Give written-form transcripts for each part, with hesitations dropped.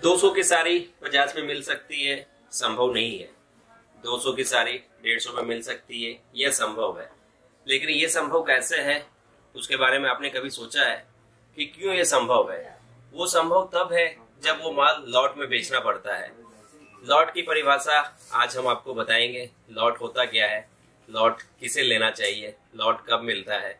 200 की साड़ी 50 में मिल सकती है, संभव नहीं है। 200 की साड़ी 150 में मिल सकती है, यह संभव है। लेकिन यह संभव कैसे है, उसके बारे में आपने कभी सोचा है कि क्यों यह संभव है? वो संभव तब है जब वो माल लॉट में बेचना पड़ता है। लॉट की परिभाषा आज हम आपको बताएंगे। लॉट होता क्या है, लॉट किसे लेना चाहिए, लॉट कब मिलता है।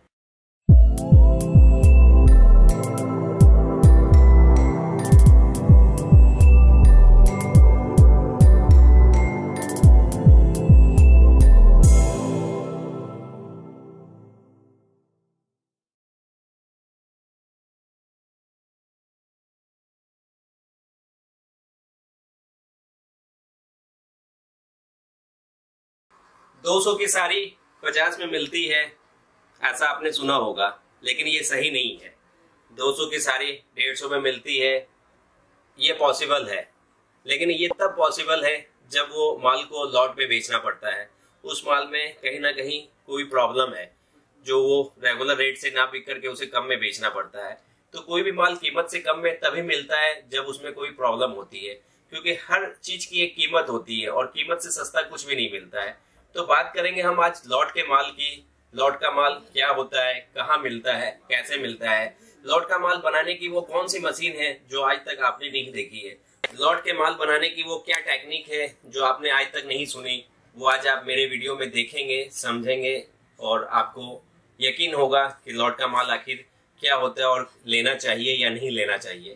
दो सौ की साड़ी 50 में मिलती है, ऐसा आपने सुना होगा, लेकिन ये सही नहीं है। 200 की साड़ी 150 में मिलती है, ये पॉसिबल है, लेकिन ये तब पॉसिबल है जब वो माल को लॉट में बेचना पड़ता है। उस माल में कहीं ना कहीं कोई प्रॉब्लम है, जो वो रेगुलर रेट से ना बिक करके उसे कम में बेचना पड़ता है। तो कोई भी माल कीमत से कम में तभी मिलता है जब उसमें कोई प्रॉब्लम होती है, क्योंकि हर चीज की एक कीमत होती है और कीमत से सस्ता कुछ भी नहीं मिलता है। तो बात करेंगे हम आज लॉट के माल की। लॉट का माल क्या होता है, कहाँ मिलता है, कैसे मिलता है, लॉट का माल बनाने की वो कौन सी मशीन है जो आज तक आपने नहीं देखी है, लॉट के माल बनाने की वो क्या टेक्निक है जो आपने आज तक नहीं सुनी, वो आज आप मेरे वीडियो में देखेंगे, समझेंगे और आपको यकीन होगा कि लॉट का माल आखिर क्या होता है और लेना चाहिए या नहीं लेना चाहिए।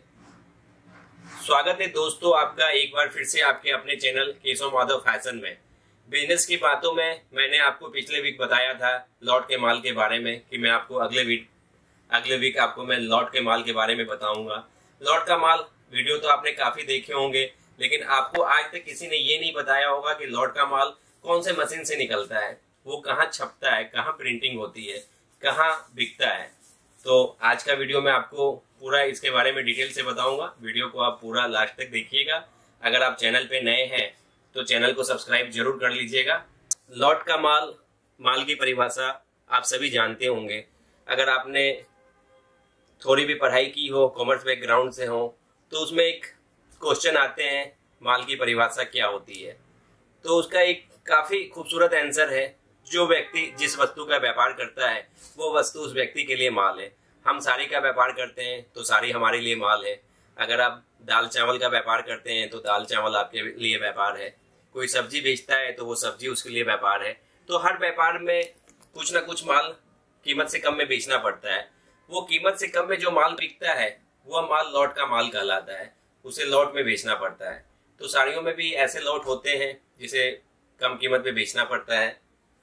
स्वागत है दोस्तों आपका एक बार फिर से आपके अपने चैनल केशव माधव फैशन में। बिजनेस की बातों में मैंने आपको पिछले वीक बताया था लॉट के माल के बारे में कि मैं आपको अगले वीक आपको मैं लॉट के माल के बारे में बताऊंगा। लॉट का माल वीडियो तो आपने काफी देखे होंगे, लेकिन आपको आज तक किसी ने ये नहीं बताया होगा कि लॉट का माल कौन से मशीन से निकलता है, वो कहाँ छपता है, कहाँ प्रिंटिंग होती है, कहाँ बिकता है। तो आज का वीडियो मैं आपको पूरा इसके बारे में डिटेल से बताऊंगा। वीडियो को आप पूरा लास्ट तक देखिएगा। अगर आप चैनल पे नए हैं तो चैनल को सब्सक्राइब जरूर कर लीजिएगा। लॉट का माल की परिभाषा आप सभी जानते होंगे। अगर आपने थोड़ी भी पढ़ाई की हो, कॉमर्स बैकग्राउंड से हो, तो उसमें एक क्वेश्चन आते हैं माल की परिभाषा क्या होती है। तो उसका एक काफी खूबसूरत आंसर है, जो व्यक्ति जिस वस्तु का व्यापार करता है वो वस्तु उस व्यक्ति के लिए माल है। हम साड़ी का व्यापार करते हैं तो साड़ी हमारे लिए माल है। अगर आप दाल चावल का व्यापार करते हैं तो दाल चावल आपके लिए व्यापार है। कोई सब्जी बेचता है तो वो सब्जी उसके लिए व्यापार है। तो हर व्यापार में कुछ ना कुछ माल कीमत से कम में बेचना पड़ता है। वो कीमत से कम में जो माल बिकता है वह माल लॉट का माल कहलाता है, उसे लॉट में बेचना पड़ता है। तो साड़ियों में भी ऐसे लॉट होते हैं जिसे कम कीमत में बेचना पड़ता है।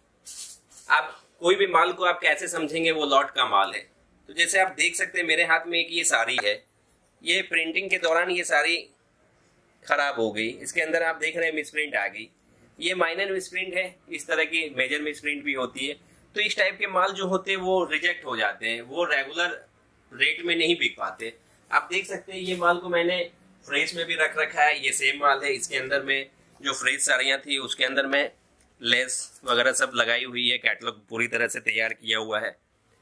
आप कोई भी माल को आप कैसे समझेंगे वो लॉट का माल है। तो जैसे आप देख सकते हैं मेरे हाथ में एक ये साड़ी है, ये प्रिंटिंग के दौरान ये साड़ी खराब हो गई। इसके अंदर आप देख रहे हैं मिसप्रिंट आ गई। ये माइनर मिसप्रिंट है, इस तरह की मेजर मिसप्रिंट भी होती है। तो इस टाइप के माल जो होते हैं वो रिजेक्ट हो जाते हैं, वो रेगुलर रेट में नहीं बिक पाते। आप देख सकते हैं ये माल को मैंने फ्रेश में भी रख रखा है। ये सेम माल है। इसके अंदर में जो फ्रेश साड़ियाँ थी उसके अंदर में लेस वगैरह सब लगाई हुई है, कैटलॉग पूरी तरह से तैयार किया हुआ है।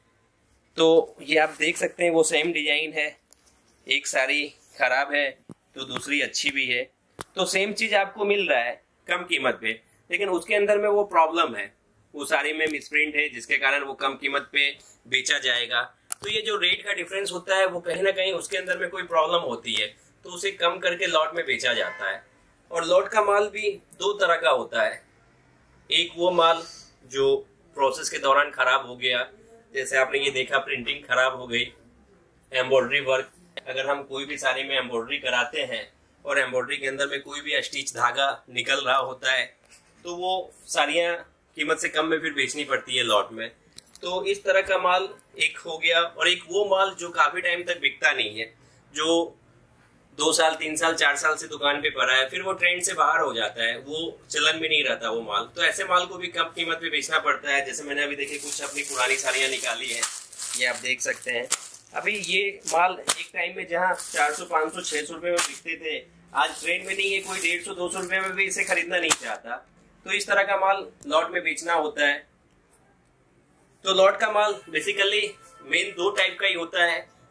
तो ये आप देख सकते हैं वो सेम डिजाइन है। एक साड़ी खराब है तो दूसरी अच्छी भी है। तो सेम चीज आपको मिल रहा है कम कीमत पे, लेकिन उसके अंदर में वो प्रॉब्लम है, वो साड़ी में मिसप्रिंट है, जिसके कारण वो कम कीमत पे बेचा जाएगा। तो ये जो रेट का डिफरेंस होता है वो कहीं ना कहीं उसके अंदर में कोई प्रॉब्लम होती है, तो उसे कम करके लॉट में बेचा जाता है। और लॉट का माल भी दो तरह का होता है। एक वो माल जो प्रोसेस के दौरान खराब हो गया, जैसे आपने ये देखा प्रिंटिंग खराब हो गई, एम्ब्रॉयडरी वर्क, अगर हम कोई भी साड़ी में एम्ब्रॉयडरी कराते हैं और एम्ब्रॉयडरी के अंदर में कोई भी स्टिच धागा निकल रहा होता है तो वो साड़ियाँ कीमत से कम में फिर बेचनी पड़ती है लॉट में। तो इस तरह का माल एक हो गया। और एक वो माल जो काफी टाइम तक बिकता नहीं है, जो 2 साल 3 साल 4 साल से दुकान पे पड़ा है, फिर वो ट्रेंड से बाहर हो जाता है, वो चलन में नहीं रहता वो माल। तो ऐसे माल को भी कम कीमत पे बेचना पड़ता है। जैसे मैंने अभी देखिए कुछ अपनी पुरानी साड़ियाँ निकाली है, ये आप देख सकते हैं। अभी ये माल एक टाइम में जहाँ 400 500 600 रुपए में बिकते थे, आज ट्रेंड में नहीं है, कोई 150 200 रुपए में भी इसे खरीदना नहीं चाहता। तो इस तरह का माल लॉट में बेचना होता है। तो लॉट का माल बेसिकली मेन 2 टाइप का ही होता है।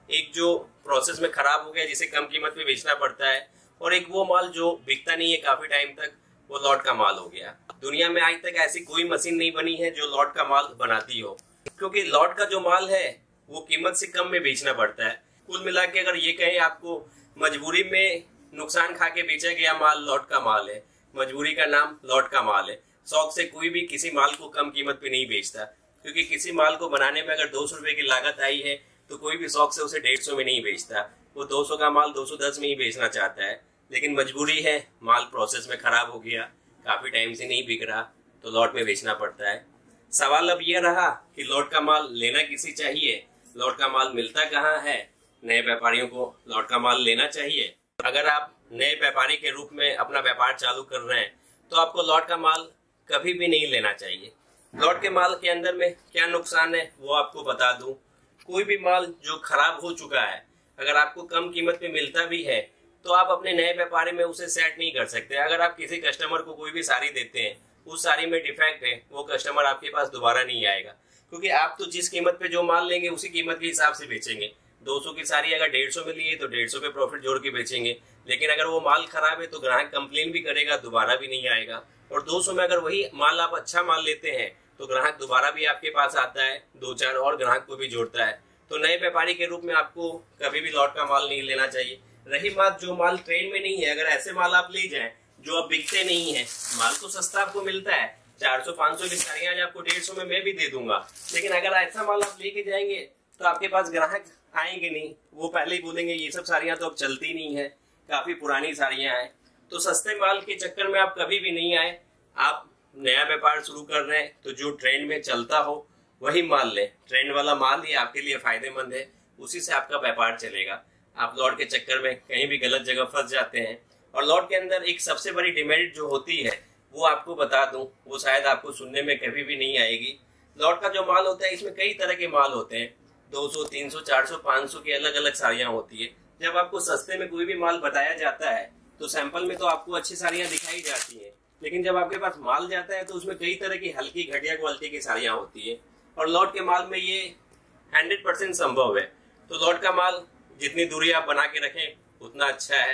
एक जो प्रोसेस में खराब हो गया जिसे कम कीमत पे बेचना पड़ता है, और एक वो माल जो बिकता नहीं है काफी टाइम तक, वो लॉट का माल हो गया। दुनिया में आज तक ऐसी कोई मशीन नहीं बनी है जो लॉट का माल बनाती हो, क्योंकि लॉट का जो माल है वो कीमत से कम में बेचना पड़ता है। कुल मिला के अगर ये कहें आपको मजबूरी में नुकसान खा के बेचा गया माल लॉट का माल है, मजबूरी का नाम लॉट का माल है। शौक से कोई भी किसी माल को कम कीमत पे नहीं बेचता, क्योंकि किसी माल को बनाने में अगर 200 रुपए की लागत आई है तो कोई भी शौक से उसे 150 में नहीं बेचता। वो 200 का माल 210 में ही बेचना चाहता है, लेकिन मजबूरी है, माल प्रोसेस में खराब हो गया, काफी टाइम से नहीं बिक रहा, तो लॉट में बेचना पड़ता है। सवाल अब यह रहा कि लॉट का माल लेना किसे चाहिए, लॉट का माल मिलता कहाँ है। नए व्यापारियों को लॉट का माल लेना चाहिए। अगर आप नए व्यापारी के रूप में अपना व्यापार चालू कर रहे हैं तो आपको लॉट का माल कभी भी नहीं लेना चाहिए। लॉट के माल के अंदर में क्या नुकसान है वो आपको बता दूं। कोई भी माल जो खराब हो चुका है अगर आपको कम कीमत पे मिलता भी है तो आप अपने नए व्यापारी में उसे सेट नहीं कर सकते। अगर आप किसी कस्टमर को कोई भी साड़ी देते हैं, उस साड़ी में डिफेक्ट है, वो कस्टमर आपके पास दोबारा नहीं आएगा, क्योंकि आप तो जिस कीमत पे जो माल लेंगे उसी कीमत के हिसाब से बेचेंगे। 200 की साड़ी अगर 150 में लिए तो 150 पे प्रॉफिट जोड़ के बेचेंगे, लेकिन अगर वो माल खराब है तो ग्राहक कंप्लेन भी करेगा, दोबारा भी नहीं आएगा। और 200 में अगर वही माल आप अच्छा माल लेते हैं तो ग्राहक दोबारा भी आपके पास आता है, 2-4 और ग्राहक को भी जोड़ता है। तो नए व्यापारी के रूप में आपको कभी भी लॉट का माल नहीं लेना चाहिए। रही बात जो माल ट्रेंड में नहीं है, अगर ऐसे माल आप ले जाएं जो अब बिकते नहीं है, माल तो सस्ता आपको मिलता है, 400-500 की साड़ियां आज आपको 150 में मैं भी दे दूंगा, लेकिन अगर ऐसा माल आप लेके जाएंगे तो आपके पास ग्राहक आएंगे नहीं। वो पहले ही बोलेंगे ये सब साड़ियां तो अब चलती नहीं है, काफी पुरानी साड़ियां हैं। तो सस्ते माल के चक्कर में आप कभी भी नहीं आए। आप नया व्यापार शुरू कर रहे हैं तो जो ट्रेंड में चलता हो वही माल लें। ट्रेंड वाला माल ही आपके लिए फायदेमंद है, उसी से आपका व्यापार चलेगा। आप लॉट के चक्कर में कहीं भी गलत जगह फंस जाते हैं। और लॉट के अंदर एक सबसे बड़ी डिमेरिट जो होती है वो आपको बता दूं, वो शायद आपको सुनने में कभी भी नहीं आएगी। लॉट का जो माल होता है इसमें कई तरह के माल होते हैं, 200, 300, 400, 500 की अलग अलग साड़ियां होती है। जब आपको सस्ते में कोई भी माल बताया जाता है तो सैंपल में तो आपको अच्छी साड़ियां दिखाई जाती है, लेकिन जब आपके पास माल जाता है तो उसमें कई तरह की हल्की घटिया क्वालिटी की साड़ियां होती है। और लॉट के माल में ये 100% संभव है। तो लॉट का माल जितनी दूरी आप बना के रखें उतना अच्छा है।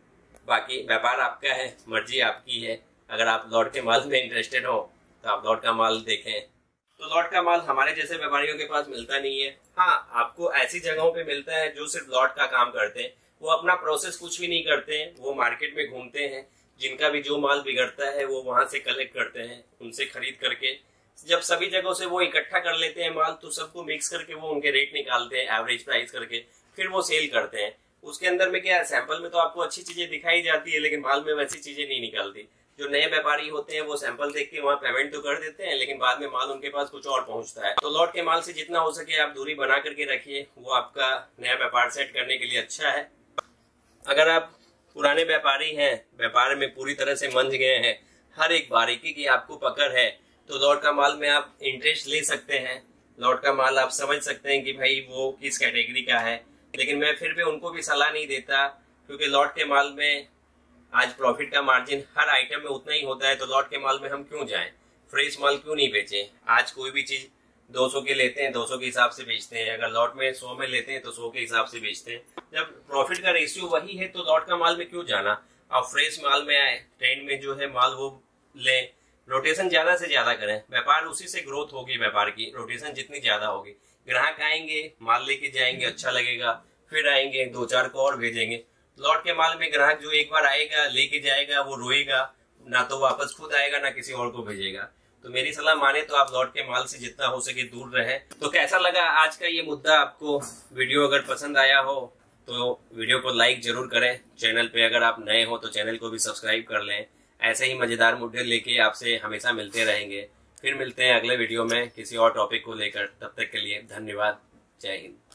बाकी व्यापार आपका है, मर्जी आपकी है। अगर आप लॉट के माल में इंटरेस्टेड हो तो आप लॉट का माल देखें। तो लॉट का माल हमारे जैसे व्यापारियों के पास मिलता नहीं है। हाँ, आपको ऐसी जगहों पे मिलता है जो सिर्फ लॉट का काम करते हैं। वो अपना प्रोसेस कुछ भी नहीं करते हैं, वो मार्केट में घूमते हैं, जिनका भी जो माल बिगड़ता है वो वहां से कलेक्ट करते हैं, उनसे खरीद करके जब सभी जगहों से वो इकट्ठा कर लेते हैं माल, तो सबको मिक्स करके वो उनके रेट निकालते हैं एवरेज प्राइस करके, फिर वो सेल करते हैं। उसके अंदर में क्या है, सैंपल में तो आपको अच्छी चीजें दिखाई जाती है, लेकिन माल में वैसी चीजें नहीं निकलती। जो नए व्यापारी होते हैं वो सैंपल देख के वहाँ पेमेंट तो कर देते हैं, लेकिन बाद में माल उनके पास कुछ और पहुंचता है। तो लॉट के माल से जितना हो सके आप दूरी बना करके रखिए, वो आपका नया व्यापार सेट करने के लिए अच्छा है। अगर आप पुराने व्यापारी हैं, व्यापार में पूरी तरह से मंझ गए हैं, हर एक बारीकी की आपको पकड़ है, तो लॉट का माल में आप इंटरेस्ट ले सकते हैं। लॉट का माल आप समझ सकते हैं कि भाई वो किस कैटेगरी का है, लेकिन मैं फिर भी उनको भी सलाह नहीं देता, क्योंकि लॉट के माल में आज प्रॉफिट का मार्जिन हर आइटम में उतना ही होता है। तो लॉट के माल में हम क्यों जाएं, फ्रेश माल क्यों नहीं बेचें। आज कोई भी चीज 200 के लेते हैं 200 के हिसाब से बेचते हैं, अगर लॉट में 100 में लेते हैं तो 100 के हिसाब से बेचते हैं। जब प्रॉफिट का रेशियो वही है तो लॉट का माल में क्यों जाना। आप फ्रेश माल में आए, ट्रेंड में जो है माल वो लें, रोटेशन ज्यादा से ज्यादा करें, व्यापार उसी से ग्रोथ होगी। व्यापार की रोटेशन जितनी ज्यादा होगी, ग्राहक आएंगे, माल लेके जाएंगे, अच्छा लगेगा, फिर आएंगे, 2-4 को और भेजेंगे। लॉट के माल में ग्राहक जो एक बार आएगा, लेके जाएगा, वो रोएगा, ना तो वापस खुद आएगा ना किसी और को भेजेगा। तो मेरी सलाह माने तो आप लॉट के माल से जितना हो सके दूर रहे। तो कैसा लगा आज का ये मुद्दा आपको? वीडियो अगर पसंद आया हो तो वीडियो को लाइक जरूर करें। चैनल पे अगर आप नए हो तो चैनल को भी सब्सक्राइब कर लें। ऐसे ही मजेदार मुद्दे लेके आपसे हमेशा मिलते रहेंगे। फिर मिलते हैं अगले वीडियो में किसी और टॉपिक को लेकर। तब तक के लिए धन्यवाद। जय हिंद।